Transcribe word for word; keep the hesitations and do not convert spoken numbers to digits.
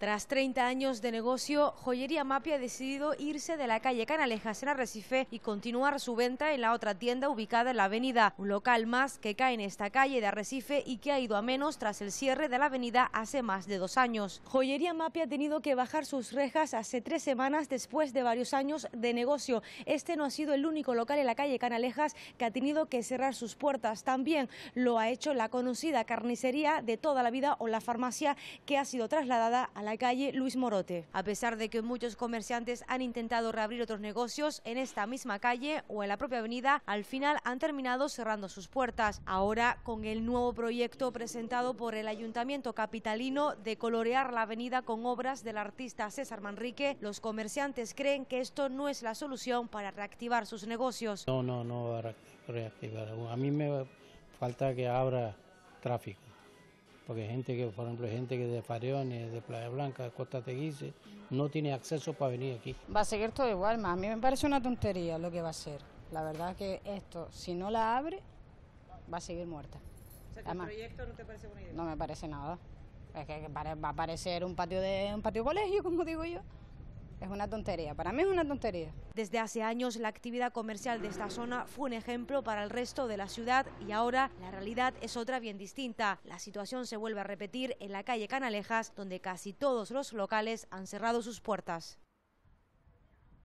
Tras treinta años de negocio, Joyería Mapi ha decidido irse de la calle Canalejas en Arrecife y continuar su venta en la otra tienda ubicada en la avenida, un local más que cae en esta calle de Arrecife y que ha ido a menos tras el cierre de la avenida hace más de dos años. Joyería Mapi ha tenido que bajar sus rejas hace tres semanas después de varios años de negocio. Este no ha sido el único local en la calle Canalejas que ha tenido que cerrar sus puertas. También lo ha hecho la conocida carnicería de toda la vida o la farmacia, que ha sido trasladada a la calle Luis Morote. A pesar de que muchos comerciantes han intentado reabrir otros negocios en esta misma calle o en la propia avenida, al final han terminado cerrando sus puertas. Ahora, con el nuevo proyecto presentado por el Ayuntamiento capitalino de colorear la avenida con obras del artista César Manrique, los comerciantes creen que esto no es la solución para reactivar sus negocios. No, no, no va a reactivar. A mí me falta que abra tráfico. Porque hay gente que, por ejemplo, hay gente que de Fariones, de Playa Blanca, de Costa Teguise, no tiene acceso para venir aquí. Va a seguir todo igual, a mí me parece una tontería lo que va a ser. La verdad que esto, si no la abre, va a seguir muerta. O sea, que Además, el proyecto no te parece buena idea. No me parece nada. Es que va a parecer un patio de un patio colegio, como digo yo. Es una tontería, para mí es una tontería. Desde hace años la actividad comercial de esta zona fue un ejemplo para el resto de la ciudad y ahora la realidad es otra bien distinta. La situación se vuelve a repetir en la calle Canalejas, donde casi todos los locales han cerrado sus puertas.